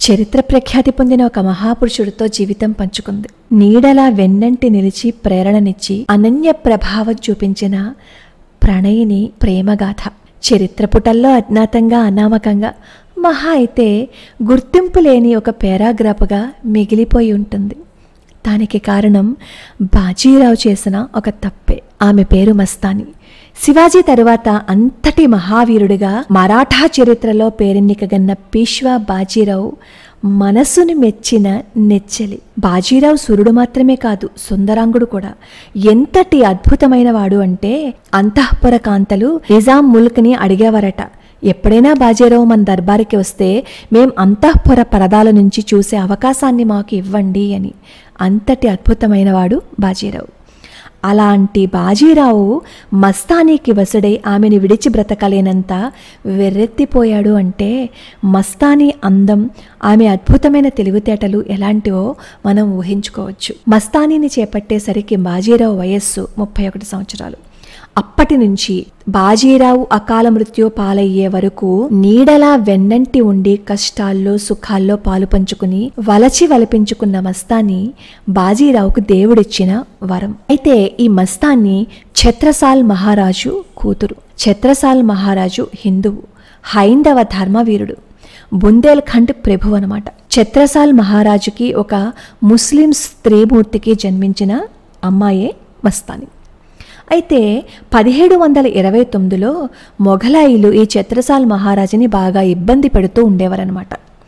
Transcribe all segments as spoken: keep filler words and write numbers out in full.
చరిత్ర ప్రఖ్యాతి పొందిన ఒక మహాపురుషుడితో జీవితం పంచుకుంది. నీడలా వెన్నంటి నిలిచి ప్రేరణనిచ్చి అనన్య ప్రభావం చూపించిన ప్రణయిని ప్రేమగాథ చరిత్ర పుటల్లో అజ్ఞాతంగా అనామకంగా మహా అయితే గుర్తింపు లేని ఒక పారాగ్రాఫ్గా మిగిలిపోయి ఉంటుంది. దానికి కారణం బాజీరావు చేసిన ఒక తప్పే. ఆమె పేరు మస్తాని. శివాజీ తరువాత అంతటి మహావీరుడిగా మరాఠా చరిత్రలో పేరెన్నికగన్న పీష్వా బాజీరావు మనస్సును మెచ్చిన నెచ్చెలి. బాజీరావు సురుడు మాత్రమే కాదు, సుందరాంగుడు కూడా. ఎంతటి అద్భుతమైన వాడు అంటే అంతఃపుర కాంతలు నిజాం ముల్క్ని అడిగేవారట, ఎప్పుడైనా బాజీరావు మన దర్బారుకి వస్తే మేం అంతఃపుర పరదాల నుంచి చూసే అవకాశాన్ని మాకు ఇవ్వండి అని. అంతటి అద్భుతమైన వాడు బాజీరావు. అలాంటి బాజీరావు మస్తానీకి వసుడై ఆమెను విడిచి బ్రతకలేనంత వెర్రెత్తిపోయాడు అంటే మస్తానీ అందం, ఆమె అద్భుతమైన తెలివితేటలు ఎలాంటివో మనం ఊహించుకోవచ్చు. మస్తానీని చేపట్టేసరికి బాజీరావు వయస్సు ముప్పై ఒకటి సంవత్సరాలు. అప్పటి నుంచి బాజీరావు అకాల మృత్యు పాలయ్యే వరకు నీడలా వెన్నంటి ఉండి కష్టాల్లో సుఖాల్లో పాలు పంచుకుని వలచి వలపించుకున్న మస్తాని బాజీరావుకు దేవుడిచ్చిన వరం. అయితే ఈ మస్తాన్ని ఛత్రసాల్ మహారాజు కూతురు. ఛత్రసాల్ మహారాజు హిందువు, హైందవ ధర్మవీరుడు, బుందేల్ఖండ్ ప్రభు అనమాట. ఛత్రసాల్ మహారాజుకి ఒక ముస్లిం స్త్రీమూర్తికి జన్మించిన అమ్మాయే మస్తాని. అయితే పదిహేడు వందల ఇరవై తొమ్మిదిలో మొఘలాయిలు ఈ ఛత్రసాల్ మహారాజుని బాగా ఇబ్బంది పెడుతూ ఉండేవారనమాట.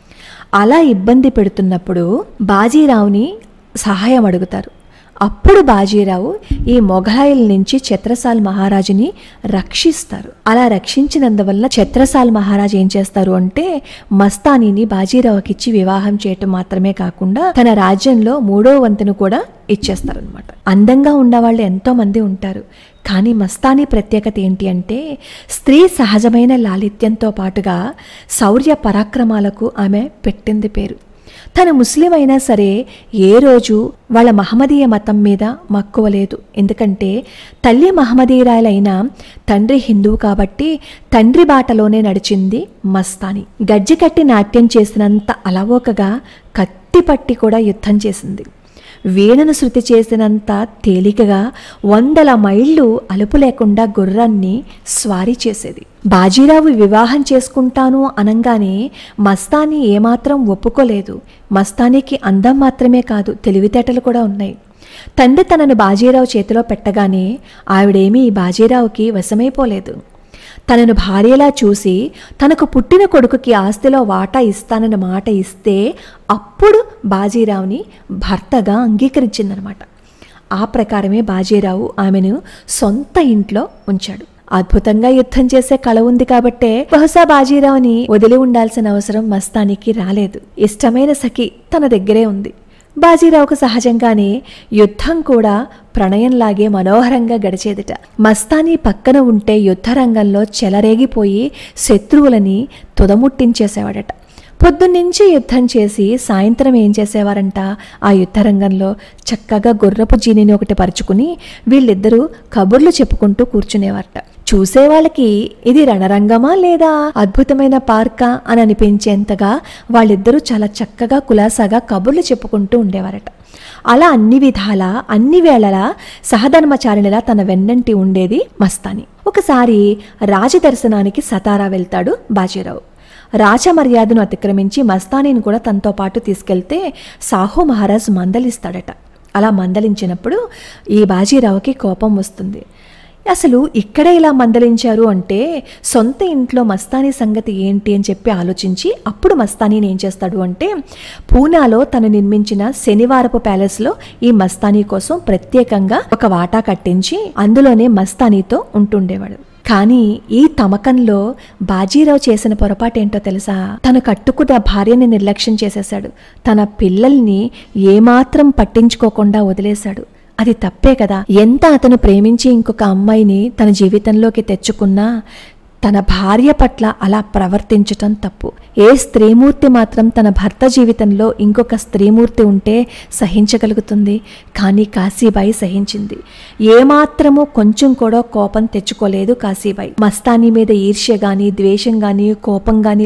అలా ఇబ్బంది పెడుతున్నప్పుడు బాజీరావుని సహాయం అడుగుతారు. అప్పుడు బాజీరావు ఈ మొఘలాయిల నుంచి ఛత్రసాల్ మహారాజుని రక్షిస్తారు. అలా రక్షించినందువల్ల ఛత్రసాల్ మహారాజు ఏం చేస్తారు అంటే మస్తానీని బాజీరావుకి ఇచ్చి వివాహం చేయటం మాత్రమే కాకుండా తన రాజ్యంలో మూడో వంతును కూడా ఇచ్చేస్తారనమాట. అందంగా ఉన్నవాళ్ళు ఎంతో మంది ఉంటారు, కానీ మస్తానీ ప్రత్యేకత ఏంటి అంటే స్త్రీ సహజమైన లాలిత్యంతో పాటుగా శౌర్య పరాక్రమాలకు ఆమె పెట్టింది పేరు. తను ముస్లిం అయినా సరే ఏ రోజు వాళ్ళ మహమ్మదీయ మతం మీద మక్కువ లేదు. ఎందుకంటే తల్లి మహమ్మదీయురాలైన తండ్రి హిందువు కాబట్టి తండ్రి బాటలోనే నడిచింది మస్తాని. గజ్జి కట్టి నాట్యం చేసినంత అలవోకగా కత్తి పట్టి కూడా యుద్ధం చేసింది. వీణను శృతి చేసినంత తేలికగా వందల మైళ్ళు అలుపు లేకుండా గుర్రాన్ని స్వారీ చేసేది. బాజీరావు వివాహం చేసుకుంటాను అనంగానే మస్తానీ ఏమాత్రం ఒప్పుకోలేదు. మస్తానీకి అందం మాత్రమే కాదు, తెలివితేటలు కూడా ఉన్నాయి. తండ్రి తనను బాజీరావు చేతిలో పెట్టగానే ఆవిడేమీ బాజీరావుకి వశమైపోలేదు. తనను భార్యలా చూసి తనకు పుట్టిన కొడుకుకి ఆస్తిలో వాటా ఇస్తానన్న మాట ఇస్తే అప్పుడు బాజీరావుని భర్తగా అంగీకరించిందనమాట. ఆ ప్రకారమే బాజీరావు ఆమెను సొంత ఇంట్లో ఉంచాడు. అద్భుతంగా యుద్ధం చేసే కళ ఉంది కాబట్టే బహుశా బాజీరావుని వదిలి ఉండాల్సిన అవసరం మస్తానీకి రాలేదు. ఇష్టమైన సఖి తన దగ్గరే ఉంది. బాజీరావుకు సహజంగానే యుద్ధం కూడా ప్రణయంలాగే మనోహరంగా గడిచేదిట. మస్తానీ పక్కన ఉంటే యుద్ధరంగంలో చెలరేగిపోయి శత్రువులని తుదముట్టించేసేవాడట. పొద్దున్నుంచి యుద్ధం చేసి సాయంత్రం ఏం చేసేవారంట, ఆ యుద్ధరంగంలో చక్కగా గుర్రపు జీనిని ఒకటి పరుచుకుని వీళ్ళిద్దరూ కబుర్లు చెప్పుకుంటూ కూర్చునేవారట. చూసేవాళ్ళకి ఇది రణరంగమా లేదా అద్భుతమైన పార్కా అని అనిపించేంతగా వాళ్ళిద్దరూ చాలా చక్కగా కులాసాగా కబుర్లు చెప్పుకుంటూ ఉండేవారట. అలా అన్ని విధాలా అన్ని వేళలా సహధర్మచారిణిలా తన వెన్నంటి ఉండేది మస్తాని. ఒకసారి రాజదర్శనానికి సతారా వెళ్తాడు బాజీరావు. రాచమర్యాదను అతిక్రమించి మస్తానీని కూడా తనతో పాటు తీసుకెళ్తే సాహు మహారాజ్ మందలిస్తాడట. అలా మందలించినప్పుడు ఈ బాజీరావుకి కోపం వస్తుంది. అసలు ఇక్కడ ఇలా మందలించారు అంటే సొంత ఇంట్లో మస్తానీ సంగతి ఏంటి అని చెప్పి ఆలోచించి అప్పుడు మస్తానీని ఏం చేస్తాడు అంటే పూనాలో తను నిర్మించిన శనివారపు ప్యాలెస్లో ఈ మస్తానీ కోసం ప్రత్యేకంగా ఒక వాటా కట్టించి అందులోనే మస్తానీతో ఉంటుండేవాడు. కానీ ఈ తమకంలో బాజీరావు చేసిన పొరపాటేంటో తెలుసా? తను కట్టుకున్న భార్యని నిర్లక్ష్యం చేసేశాడు. తన పిల్లల్ని ఏమాత్రం పట్టించుకోకుండా వదిలేశాడు. అది తప్పే కదా. ఎంత అతను ప్రేమించి ఇంకొక అమ్మాయిని తన జీవితంలోకి తెచ్చుకున్నా తన భార్య పట్ల అలా ప్రవర్తించటం తప్పు. ఏ స్త్రీమూర్తి మాత్రం తన భర్త జీవితంలో ఇంకొక స్త్రీమూర్తి ఉంటే సహించగలుగుతుంది, కానీ కాశీబాయి సహించింది. ఏమాత్రము కొంచెం కూడా కోపం తెచ్చుకోలేదు కాశీబాయి. మస్తానీ మీద ఈర్ష్య గాని ద్వేషం గాని కోపం గాని లేవు.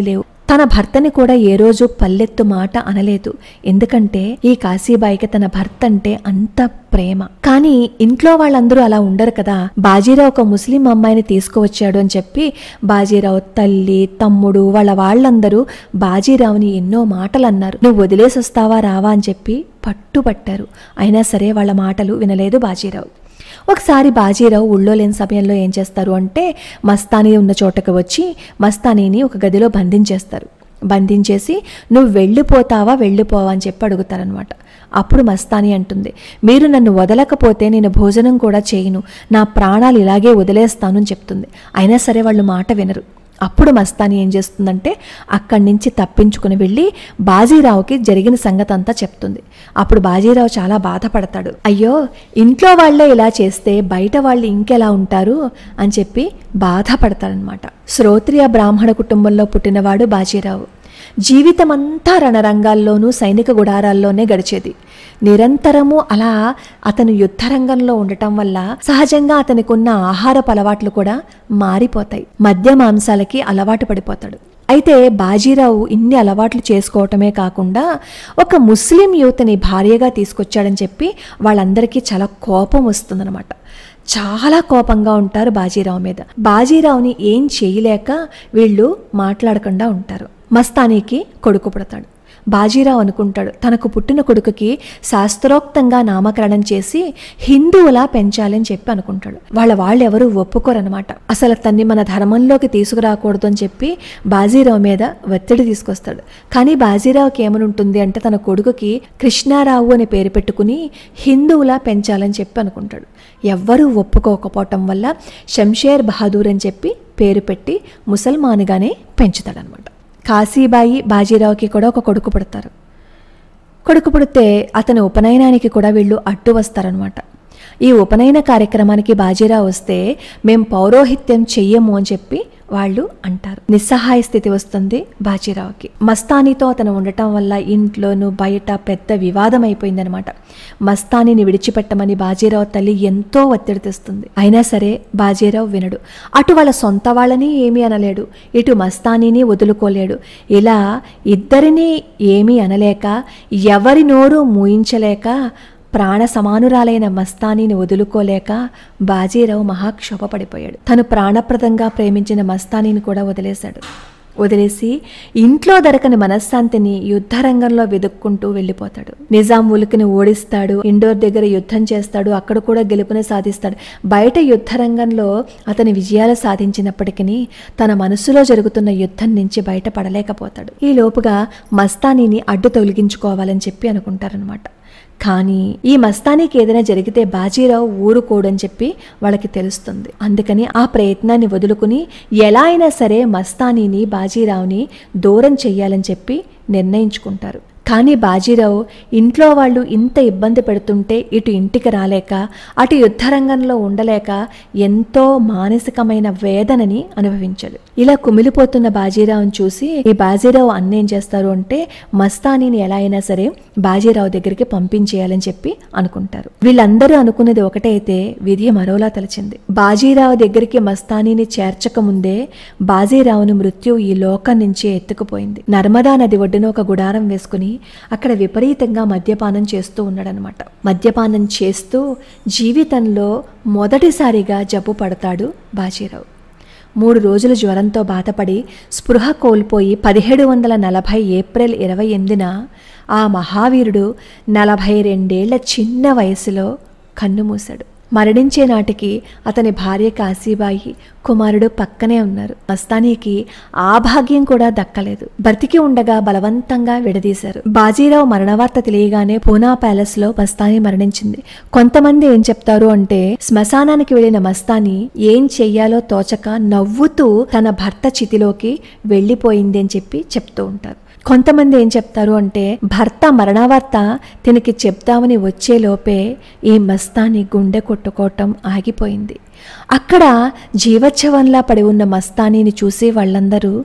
తన భర్తని కూడా ఏ రోజు పల్లెత్తు మాట అనలేదు. ఎందుకంటే ఈ కాశీబాయికి తన భర్త అంటే అంత ప్రేమ. కానీ ఇంట్లో వాళ్ళందరూ అలా ఉండరు కదా. బాజీరావు ఒక ముస్లిం అమ్మాయిని తీసుకువచ్చాడు అని చెప్పి బాజీరావు తల్లి, తమ్ముడు, వాళ్ళ వాళ్ళందరూ బాజీరావుని ఎన్నో మాటలు అన్నారు. నువ్వు వదిలేసి వస్తావా రావా అని చెప్పి పట్టుపట్టారు. అయినా సరే వాళ్ళ మాటలు వినలేదు బాజీరావు. ఒకసారి బాజీరావు ఊళ్ళో లేని సమయంలో ఏం చేస్తారు అంటే మస్తానీ ఉన్న చోటకు వచ్చి మస్తానీని ఒక గదిలో బంధించేస్తారు. బంధించేసి నువ్వు వెళ్ళిపోతావా వెళ్ళిపోవా అని చెప్పి అడుగుతారనమాట. అప్పుడు మస్తానీ అంటుంది, మీరు నన్ను వదలకపోతే నేను భోజనం కూడా చేయను, నా ప్రాణాలు ఇలాగే వదిలేస్తాను అని చెప్తుంది. అయినా సరే వాళ్ళు మాట వినరు. అప్పుడు మస్తానీ ఏం చేస్తుందంటే అక్కడి నుంచి తప్పించుకుని వెళ్ళి బాజీరావుకి జరిగిన సంగతి అంతా చెప్తుంది. అప్పుడు బాజీరావు చాలా బాధపడతాడు. అయ్యో, ఇంట్లో వాళ్లే ఇలా చేస్తే బయట వాళ్ళు ఇంకెలా ఉంటారు అని చెప్పి బాధపడతాడనమాట. శ్రోత్రియ బ్రాహ్మణ కుటుంబంలో పుట్టినవాడు బాజీరావు. జీవితమంతా రణరంగాల్లోనూ సైనిక గుడారాల్లోనే గడిచేది. నిరంతరము అలా అతను యుద్ధరంగంలో ఉండటం వల్ల సహజంగా అతనికి ఉన్న ఆహారపు అలవాట్లు కూడా మారిపోతాయి. మద్య మాంసాలకి అలవాటు పడిపోతాడు. అయితే బాజీరావు ఇన్ని అలవాట్లు చేసుకోవటమే కాకుండా ఒక ముస్లిం యువతిని భార్యగా తీసుకొచ్చాడని చెప్పి వాళ్ళందరికీ చాలా కోపం వస్తుందన్నమాట. చాలా కోపంగా ఉంటారు బాజీరావు మీద. బాజీరావుని ఏం చేయలేక వీళ్ళు మాట్లాడకుండా ఉంటారు. మస్తానీకి కొడుకు పుడతాడు. బాజీరావు అనుకుంటాడు తనకు పుట్టిన కొడుకుకి శాస్త్రోక్తంగా నామకరణం చేసి హిందువులా పెంచాలని చెప్పి అనుకుంటాడు. వాళ్ళ వాళ్ళు ఎవరు ఒప్పుకోరనమాట. అసలు తన్ని మన ధర్మంలోకి తీసుకురాకూడదు అని చెప్పి బాజీరావు మీద ఒత్తిడి తీసుకొస్తాడు. కానీ బాజీరావుకి ఏమనుంటుంది అంటే తన కొడుకుకి కృష్ణారావు అని పేరు పెట్టుకుని హిందువులా పెంచాలని చెప్పి అనుకుంటాడు. ఎవ్వరూ ఒప్పుకోకపోవటం వల్ల శంషేర్ బహదూర్ అని చెప్పి పేరు పెట్టి ముసల్మానుగానే పెంచుతాడనమాట. కాశీబాయి బాజీరావుకి కూడా ఒక కొడుకు పుడతారు. కొడుకు పుడితే అతని ఉపనయనానికి కూడా వీళ్ళు అడ్డు వస్తారనమాట. ఈ ఉపనయన కార్యక్రమానికి బాజీరావు వస్తే మేం పౌరోహిత్యం చెయ్యము అని చెప్పి వాళ్ళు అంటారు. నిస్సహాయ స్థితి వస్తుంది బాజీరావుకి. మస్తానీతో అతను ఉండటం వల్ల ఇంట్లోనూ బయట పెద్ద వివాదం అయిపోయిందనమాట. మస్తానీని విడిచిపెట్టమని బాజీరావు తల్లి ఎంతో ఒత్తిడి తెస్తుంది. అయినా సరే బాజీరావు వినడు. అటు వాళ్ళ సొంత వాళ్ళని ఏమీ అనలేడు, ఇటు మస్తానీని వదులుకోలేడు. ఇలా ఇద్దరినీ ఏమీ అనలేక ఎవరి నోరు మూయించలేక ప్రాణ సమానురాలైన మస్తానీని వదులుకోలేక బాజీరావు మహాక్షోభపడిపోయాడు. తను ప్రాణప్రదంగా ప్రేమించిన మస్తానీని కూడా వదిలేశాడు. వదిలేసి ఇంట్లో దొరకని మనశ్శాంతిని యుద్ధరంగంలో వెతుక్కుంటూ వెళ్ళిపోతాడు. నిజాం ఉలికిని ఓడిస్తాడు, ఇండోర్ దగ్గర యుద్ధం చేస్తాడు, అక్కడ కూడా గెలుపుని సాధిస్తాడు. బయట యుద్ధరంగంలో అతని విజయాలు సాధించినప్పటికీ తన మనసులో జరుగుతున్న యుద్ధం నుంచి బయటపడలేకపోతాడు. ఈ లోపుగా మస్తానీని అడ్డు తొలగించుకోవాలని చెప్పి అనుకుంటారనమాట. కానీ ఈ మస్తానీకి ఏదైనా జరిగితే బాజీరావు ఊరుకోడని చెప్పి వాళ్ళకి తెలుస్తుంది. అందుకని ఆ ప్రయత్నాన్ని వదులుకుని ఎలా అయినా సరే మస్తానీని బాజీరావుని దూరం చెయ్యాలని చెప్పి నిర్ణయించుకుంటారు. కానీ బాజీరావు ఇంట్లో వాళ్ళు ఇంత ఇబ్బంది పెడుతుంటే ఇటు ఇంటికి రాలేక అటు యుద్ధరంగంలో ఉండలేక ఎంతో మానసికమైన వేదనని అనుభవించాడు. ఇలా కుమిలిపోతున్న బాజీరావుని చూసి ఈ బాజీరావు అన్నేం చేస్తారు అంటే మస్తానీని ఎలా అయినా సరే బాజీరావు దగ్గరికి పంపించేయాలని చెప్పి అనుకుంటారు. వీళ్ళందరూ అనుకున్నది ఒకటే అయితే విధి మరోలా తలచింది. బాజీరావు దగ్గరికి మస్తానీని చేర్చక ముందే బాజీరావును మృత్యు ఈ లోకం నుంచి ఎత్తుకుపోయింది. నర్మదా నది ఒడ్డున ఒక గుడారం వేసుకుని అక్కడ విపరీతంగా మద్యపానం చేస్తూ ఉన్నాడనమాట. మద్యపానం చేస్తూ జీవితంలో మొదటిసారిగా జబ్బు పడతాడు బాజీరావు. మూడు రోజులు జ్వరంతో బాధపడి స్పృహ కోల్పోయి పదిహేడు వందల నలభై ఏప్రిల్ ఇరవై ఎనిమిదిన ఆ మహావీరుడు నలభై రెండేళ్ల చిన్న వయసులో కన్నుమూశాడు. మరణించే నాటికి అతని భార్య కాశీబాయి, కుమారుడు పక్కనే ఉన్నారు. మస్తానీకి ఆ భాగ్యం కూడా దక్కలేదు. బ్రతికి ఉండగా బలవంతంగా విడదీశారు. బాజీరావు మరణవార్త తెలియగానే పూనా ప్యాలెస్ లో మస్తానీ మరణించింది. కొంతమంది ఏం చెప్తారు అంటే శ్మశానానికి వెళ్లిన మస్తానీ ఏం చెయ్యాలో తోచక నవ్వుతూ తన భర్త చితిలోకి వెళ్లిపోయింది అని చెప్పి చెప్తూ ఉంటారు. కొంతమంది ఏం చెప్తారు అంటే భర్త మరణవార్త తినకి చెప్తామని వచ్చేలోపే ఈ మస్తానీ గుండె కొట్టుకోవటం ఆగిపోయింది. అక్కడ జీవోత్సవంలా పడి ఉన్న మస్తానీని చూసి వాళ్ళందరూ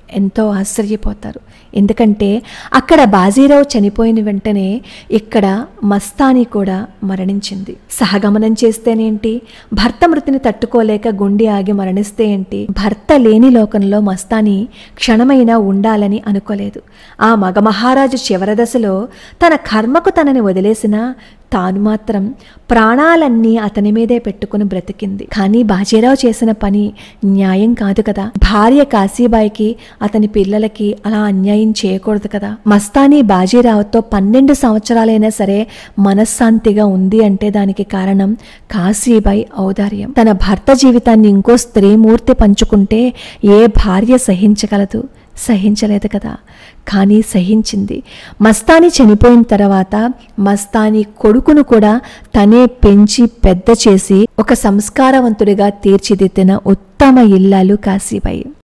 ఎంతో ఆశ్చర్యపోతారు. ఎందుకంటే అక్కడ బాజీరావు చనిపోయిన వెంటనే ఇక్కడ మస్తానీ కూడా మరణించింది. సహగమనం చేస్తేనేంటి, భర్త మృతిని తట్టుకోలేక గుండె ఆగి మరణిస్తే ఏంటి, భర్త లేని లోకంలో మస్తానీ క్షణమైనా ఉండాలని అనుకోలేదు. ఆ మగ మహారాజు చివరి దశలో తన కర్మకు తనని వదిలేసినా తాను మాత్రం ప్రాణాలన్నీ అతని మీదే పెట్టుకుని బ్రతికింది. కానీ బాజీరావు చేసిన పని న్యాయం కాదు కదా. భార్య కాశీబాయికి అతని పిల్లలకి అలా అన్యాయం చేయకూడదు కదా. మస్తానీ బాజీరావుతో పన్నెండు సంవత్సరాలైనా సరే మనశ్శాంతిగా ఉంది అంటే దానికి కారణం కాశీబాయి ఔదార్యం. తన భర్త జీవితాన్ని ఇంకో స్త్రీమూర్తి పంచుకుంటే ఏ భార్య సహించగలదు? సహించలేదు కదా. కానీ సహించింది. మస్తానీ చనిపోయిన తర్వాత మస్తానీ కొడుకును కూడా తనే పెంచి పెద్ద చేసి ఒక సంస్కారవంతుడిగా తీర్చిదిద్దిన ఉత్తమ ఇల్లాలు కాశీబాయి.